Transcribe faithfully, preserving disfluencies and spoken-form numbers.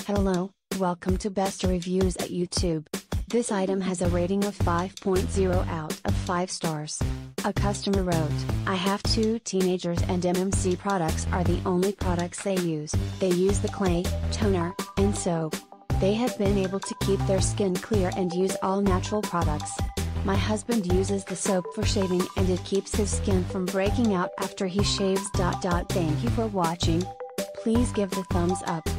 Hello, welcome to Best Reviews at YouTube. This item has a rating of five point zero out of five stars. A customer wrote, "I have two teenagers and M M C products are the only products they use. They use the clay, toner, and soap. They have been able to keep their skin clear and use all natural products. My husband uses the soap for shaving and it keeps his skin from breaking out after he shaves. Thank you for watching. Please give the thumbs up.